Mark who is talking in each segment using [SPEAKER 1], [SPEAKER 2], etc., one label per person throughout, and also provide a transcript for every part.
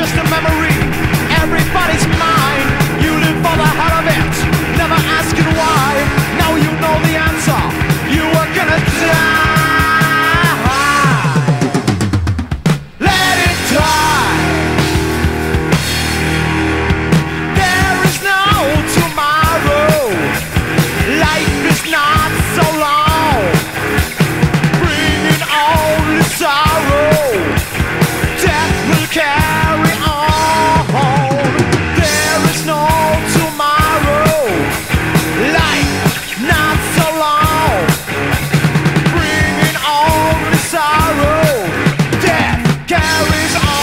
[SPEAKER 1] just a memory. Everybody's mine. You live for the hell of it, never asking why. Now you know the answer. You are gonna die. Let it die. There is no tomorrow. Life is not so long, bringing only sorrow. Death will carry on. There is no tomorrow. Life not so long, bringing only sorrow. Death carries on.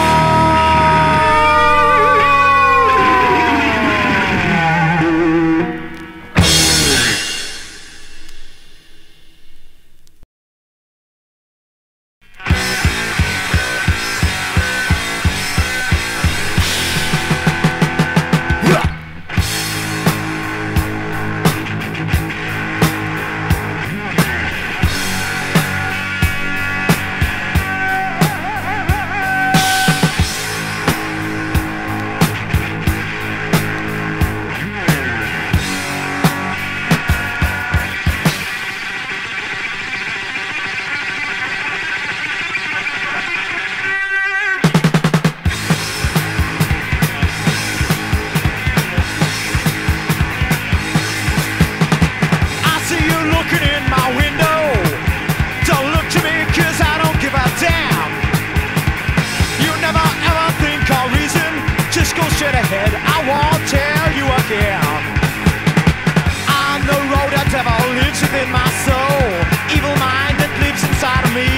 [SPEAKER 1] Ahead, I won't tell you again. On the road, the devil lives within my soul. Evil mind that lives inside of me.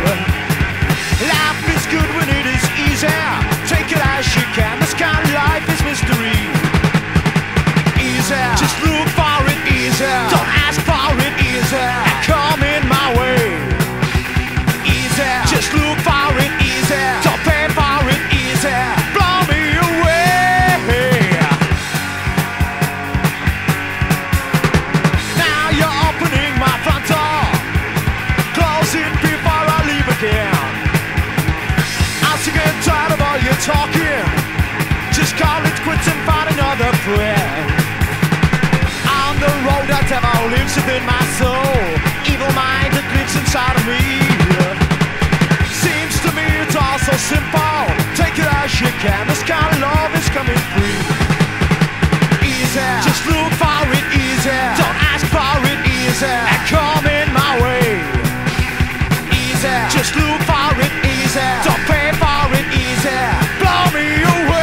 [SPEAKER 1] Life is good when it is easy. Take it as you can. This kind of life is mystery. Easy, just look for it. Easy, don't ask for it. Easy, come in my way. Easy, just look for it. Easy, don't pay for it. Easy, blow me away. Talking, just call it quits and find another friend. On the road, the devil lives within my soul. Evil mind that lives inside of me. Seems to me it's all so simple. Take it as you can. This kind of love is coming free. Easy, just look for it. Easy, don't ask for it. Easy, and come in my way. Easy, just look for it. Easy, don't pay for it. Easy, blow me away.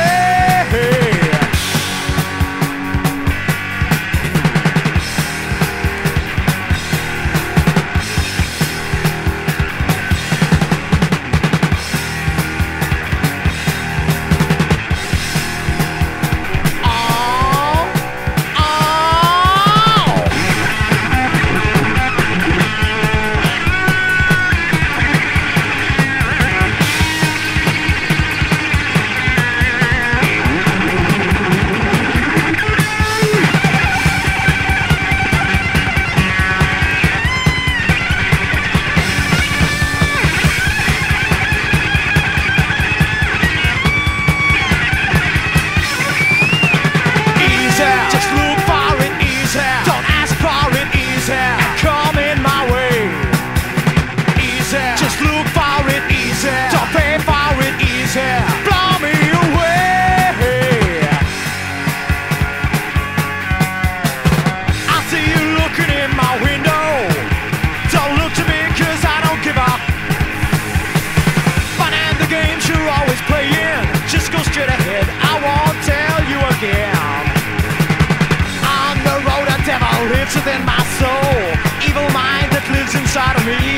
[SPEAKER 1] Lives within my soul. Evil mind that lives inside of me.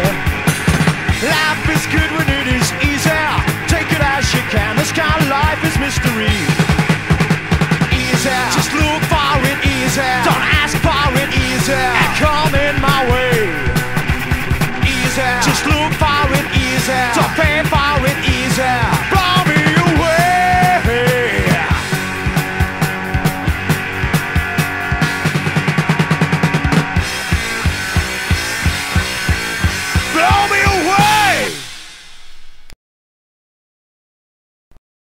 [SPEAKER 1] Life is good when it is easy. Take it as you can. This kind of life is mystery. Easy, just look for it. Easy, don't ask for it. Easy, and come in my way. Easy, just look for it. Easy, don't pay for it. Easy, blow me away. Blow me away!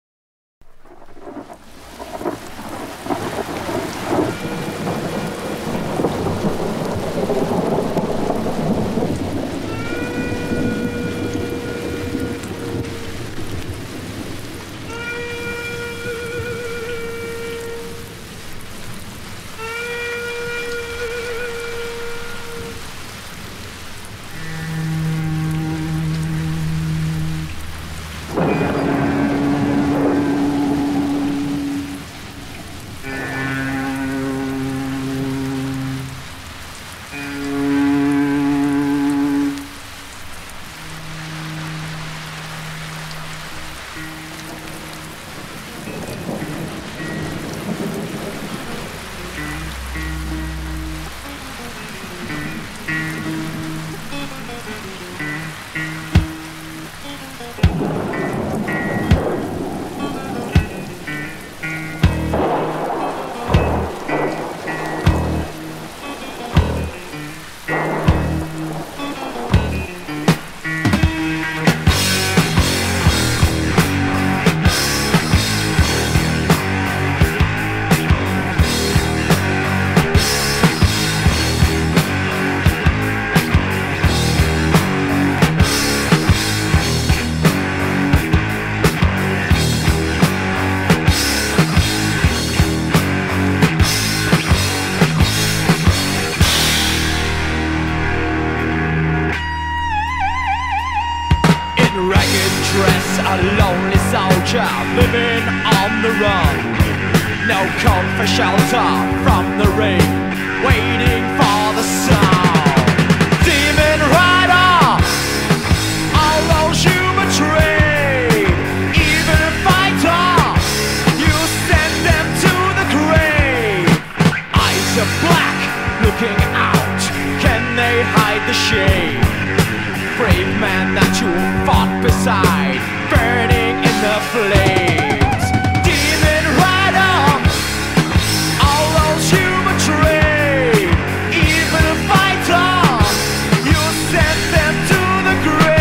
[SPEAKER 1] on the run. No call for shelter from the rain, waiting for the sun. Demon rider, all those you betrayed. Even a fighter, you send them to the grave. Eyes are black, looking out, can they hide the shame? Brave man that you fought beside, burning in the flames. Demon rider, all those you betrayed. Even a fighter, you sent them to the grave.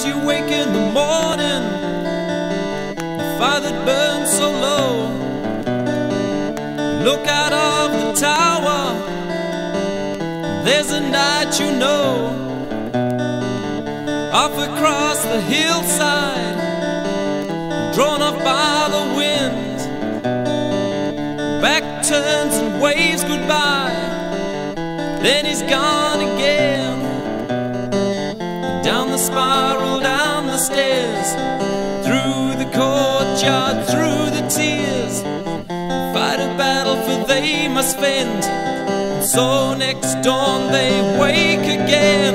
[SPEAKER 2] As you wake in the morning, the fire that burns so low, look out of the tower, there's a night you know. Off across the hillside, drawn off by the wind, back turns and waves goodbye, then he's gone again. Down the spiral, down the stairs, through the courtyard, through the tears, fight a battle for they must fend. And so next dawn they wake again.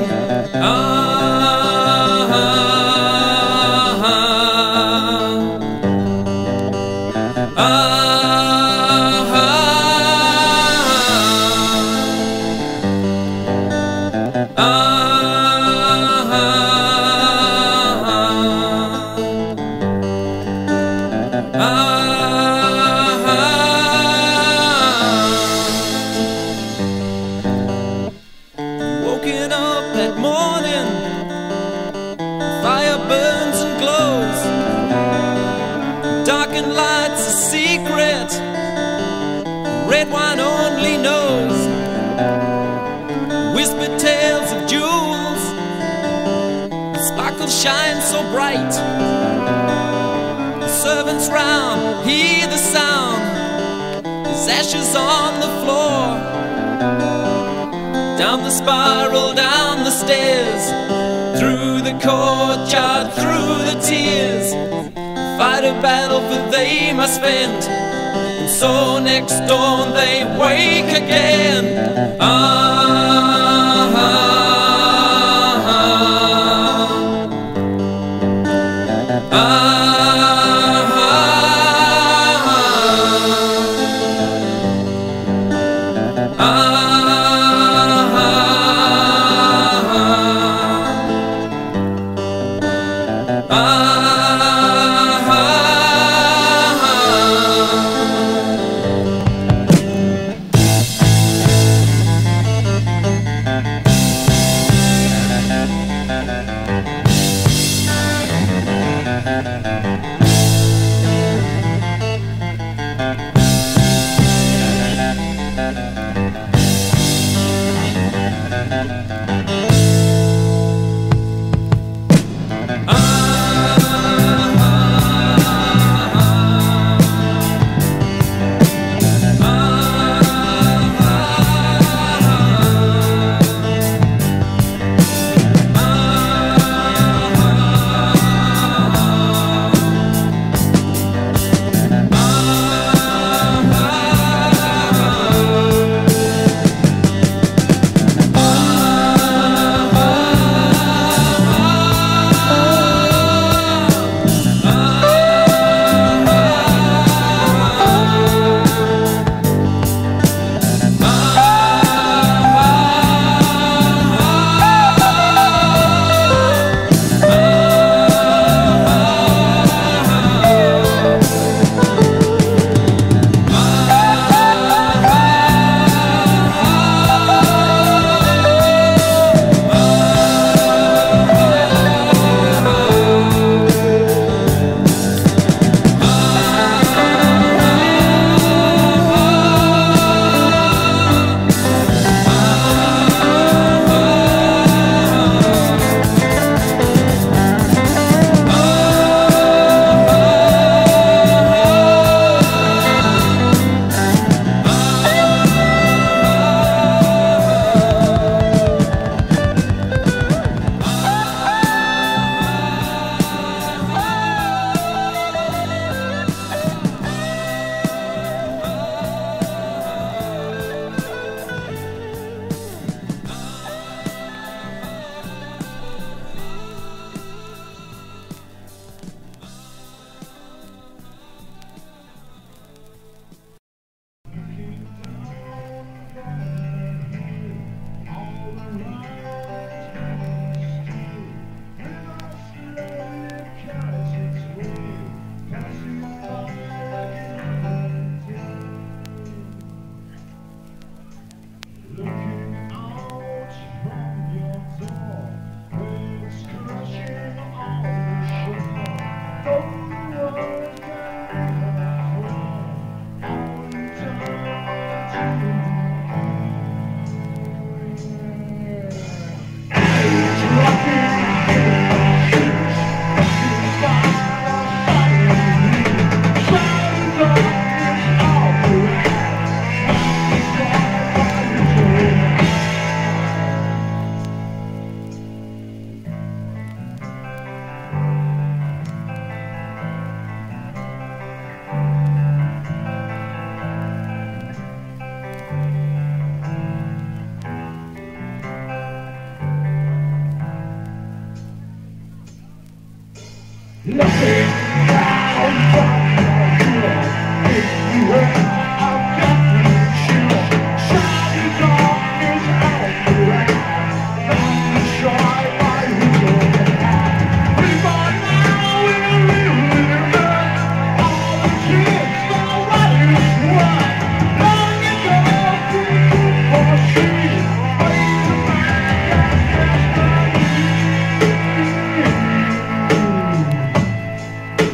[SPEAKER 2] Woken up that morning, fire burns and glows, darkened lights a secret red wine only knows, whispered tales of jewels, sparkles shine so bright. The servants round hear the sound, there's ashes on the floor. Down the spiral, down the stairs, through the courtyard, through the tears, fight a battle for they must fend. And so next dawn they wake again.
[SPEAKER 1] Looking down from the hill, anywhere I've got to chill. Shiny darkness out around, not to shy by who's on high. People now will live all the kids know what is what. Long ago, for she, wait a minute,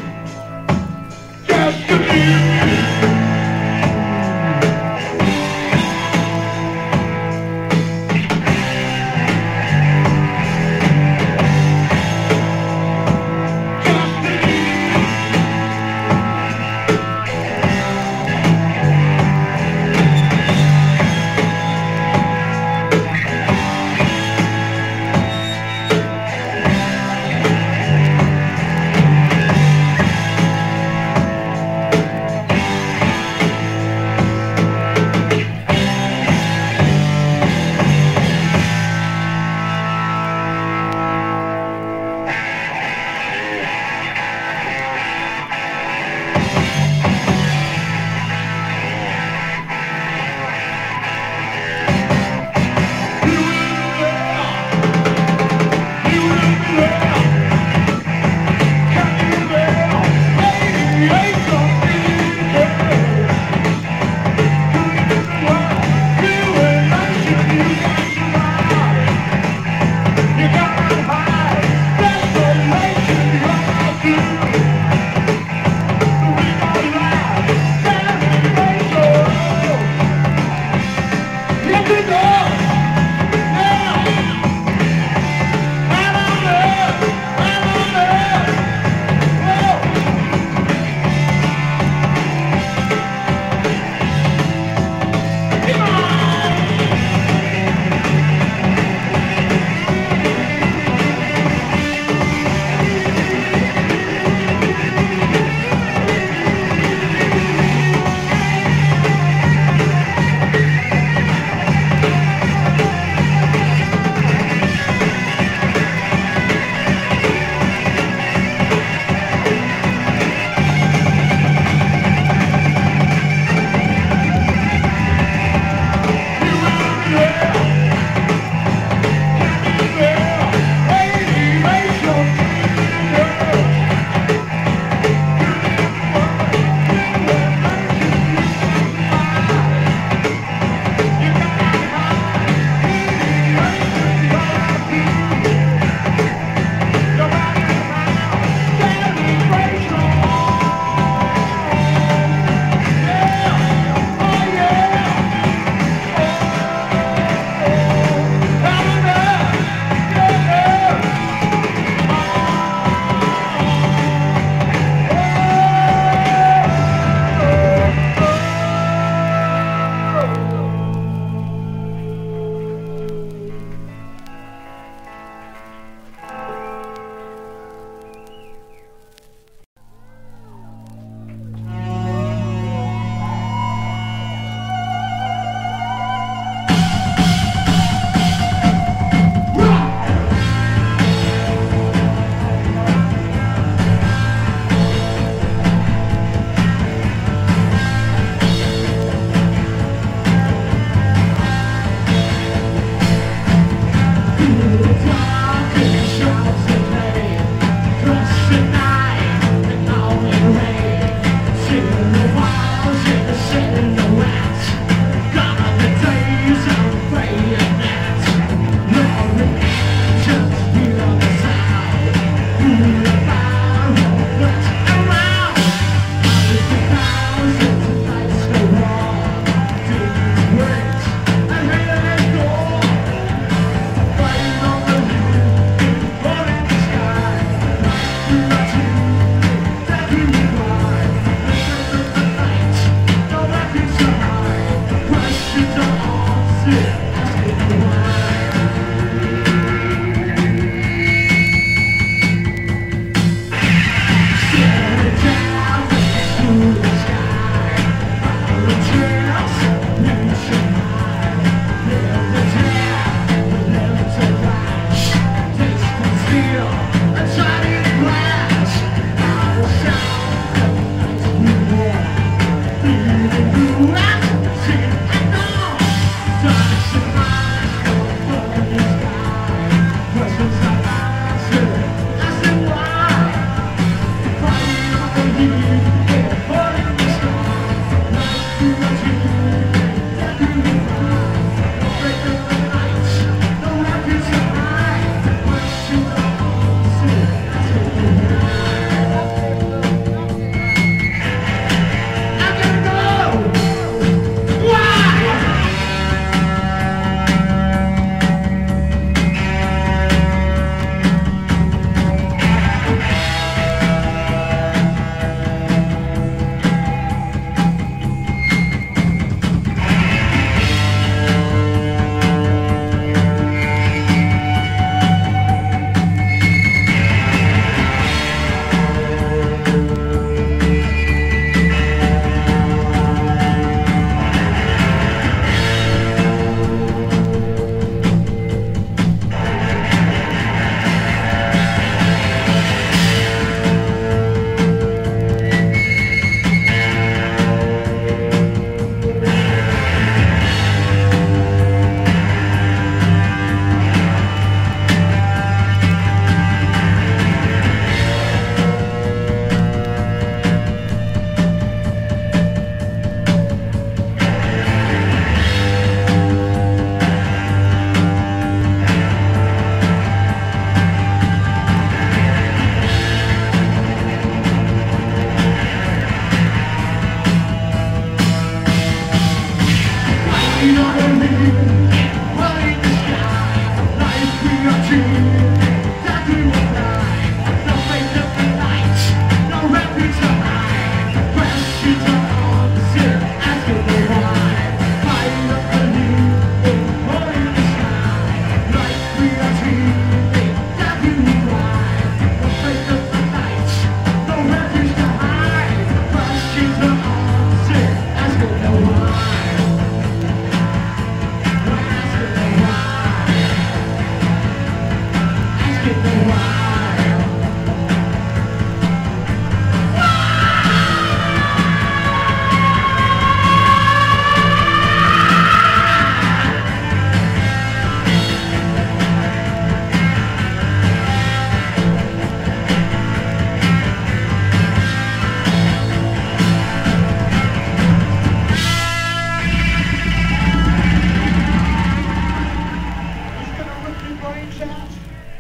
[SPEAKER 3] brains out,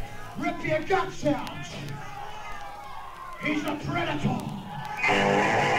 [SPEAKER 3] rip your guts out. He's a predator.